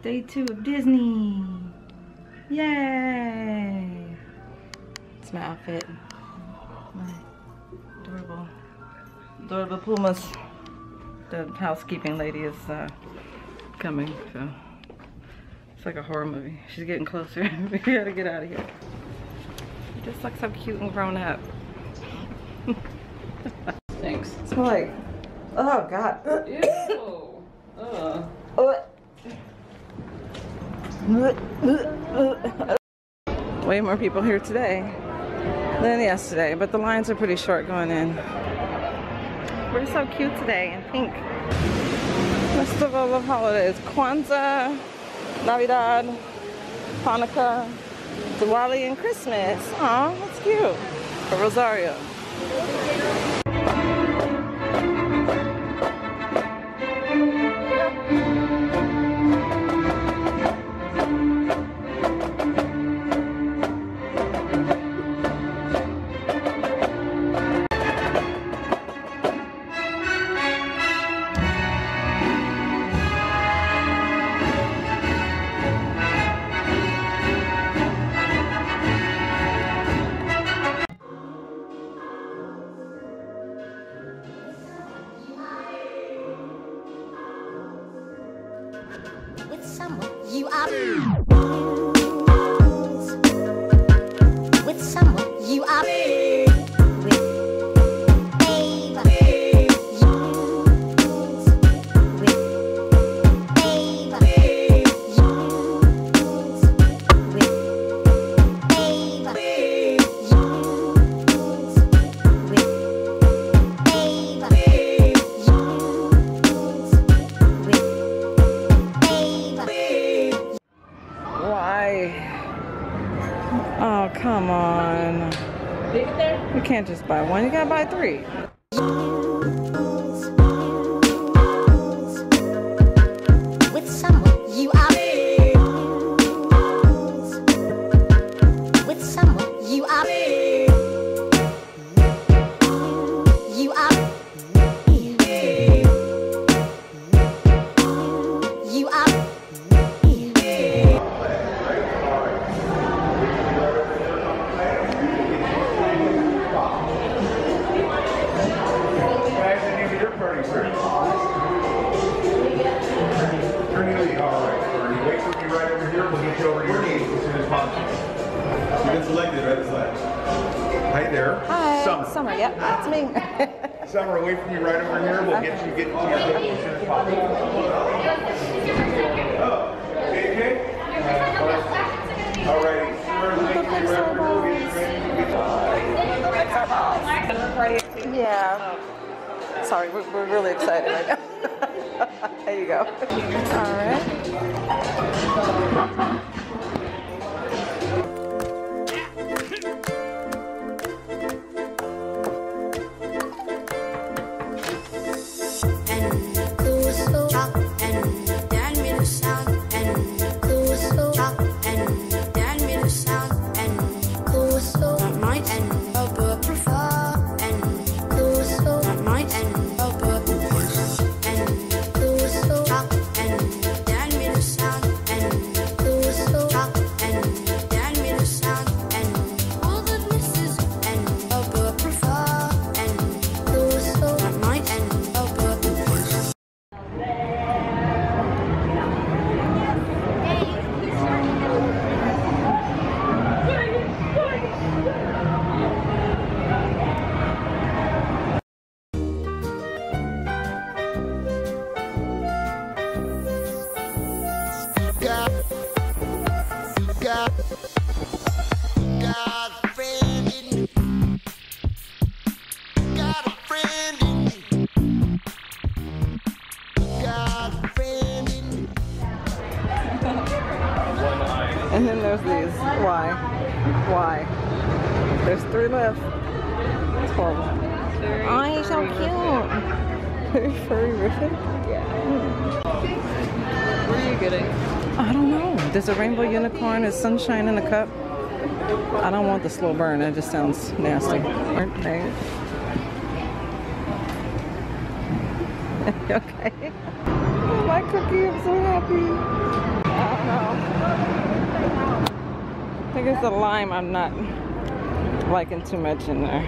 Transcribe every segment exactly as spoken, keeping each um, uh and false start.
Day two of Disney. Yay! It's my outfit. My adorable, adorable Pumas. The housekeeping lady is uh, coming, so it's like a horror movie. She's getting closer. We gotta get out of here. She just looks so cute and grown up. Thanks. Smell like, oh God. Ew. Uh. Way more people here today than yesterday, but the lines are pretty short going in. We're so cute today in pink. Festival of holidays. Kwanzaa, Navidad, Hanukkah, Diwali, and Christmas. Aw, that's cute. For Rosario. With someone you are. With someone you are. With babe. With babe. With babe. Oh, come on. You can't just buy one, you gotta buy three. With someone you are. With someone you are. You are. You are. You've been selected, right? This last. Hi there. Hi. Summer. Summer, yep, that's me. Summer, away from you right over here. We'll get you get to your table as soon as possible. Oh, okay, okay. All righty. Yeah. Sorry, we're, we're really excited right now. There you go. All right. And then there's these. Why? Why? There's three left. It's horrible. Oh, he's so cute. Very furry riffin. Yeah. What are you getting? I don't know. There's a rainbow unicorn. Is sunshine in a cup? I don't want the slow burn. It just sounds nasty. Okay. Okay. Oh, my cookie. I'm so happy. guess the lime I'm not liking too much in there.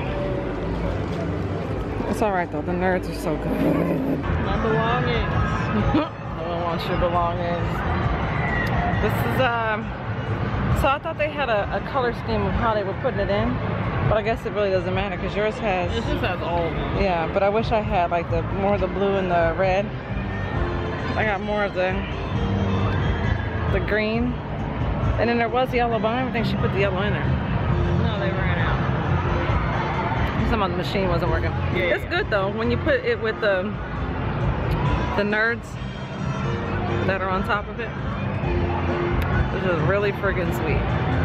It's alright though, the nerds are so good. My belongings. No one wants your belongings. This is, um, so I thought they had a, a color scheme of how they were putting it in, but I guess it really doesn't matter because yours has. This just has all of them. Yeah, but I wish I had like the more of the blue and the red. I got more of the the green, and then there was yellow, but I don't think she put the yellow in there. No, they ran out. Some of the machine wasn't working. Yeah. It's good though when you put it with the the nerds that are on top of it. This is really friggin' sweet.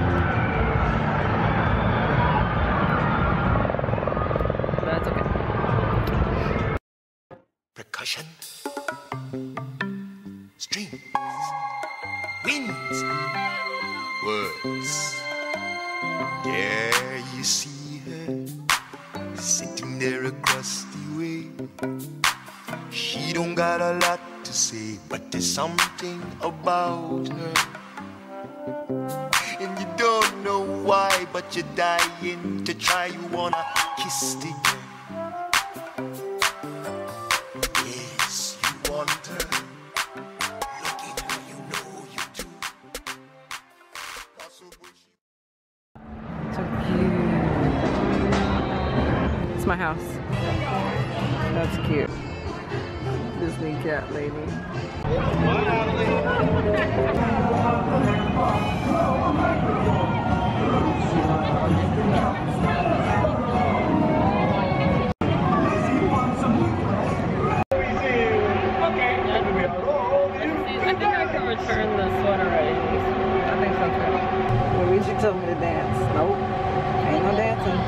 That's okay. Percussion, strings, winds, words. There you see her, sitting there across the way. She don't got a lot to say, but there's something about her. And you don't know why, but you're dying to try. You wanna kiss the girl. Yes, you want her. Look at her, you know you do. So cute. It's my house. That's cute. Disney cat lady. I think I can return the sweater right. I think so too. Luigi told me to dance. Nope. Ain't no dancing.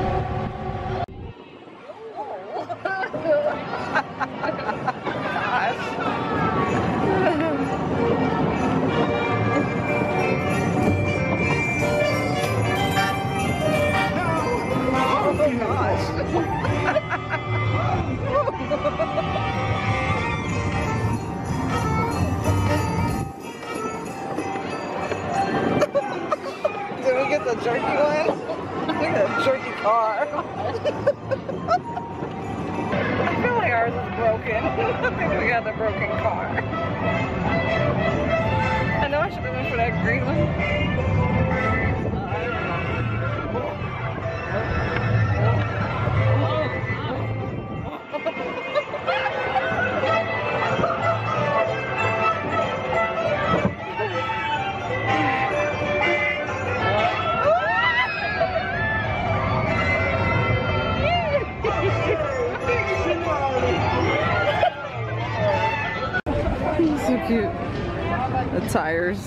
Did we get the jerky one? We got a jerky car. I feel like ours is broken. I think we got the broken car. I know I should have went for that green one. So cute. The tires.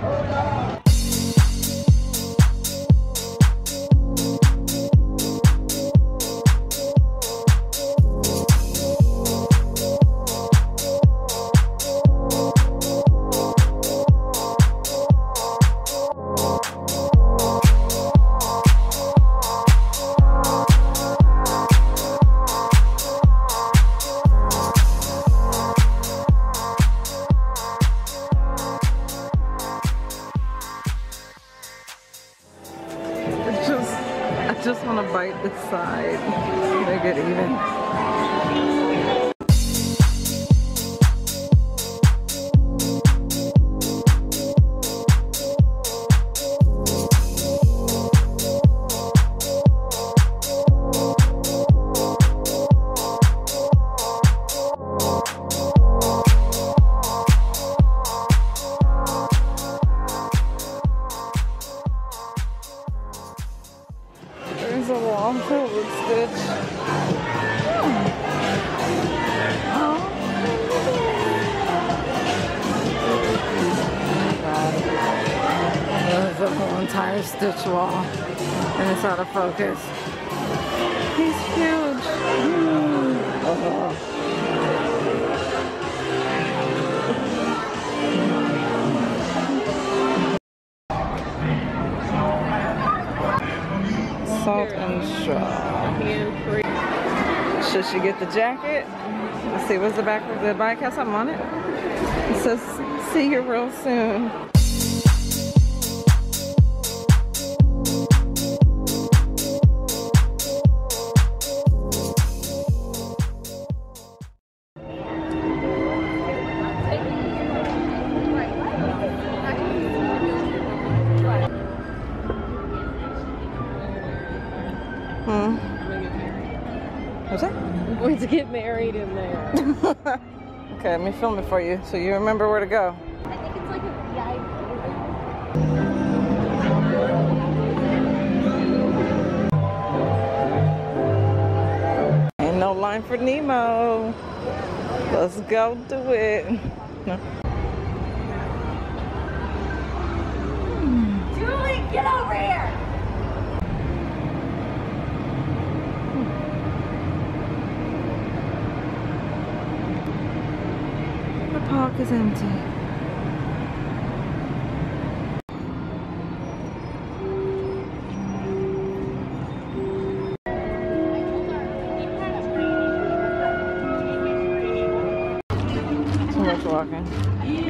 I just want to bite this side, make it even. There's a wall filled with Stitch. Oh. There's a whole entire Stitch wall, and it's out of focus. He's huge. Mm. Oh. Salt and straw. Should she get the jacket? Let's see, what's the back of the bike? Has something on it? It says, see you real soon. going to get married in there. Okay, let me film it for you so you remember where to go. I think it's like a V I Ain't no line for Nemo. Let's go do it. No. Julie, get over here! The park is empty. Too much walking.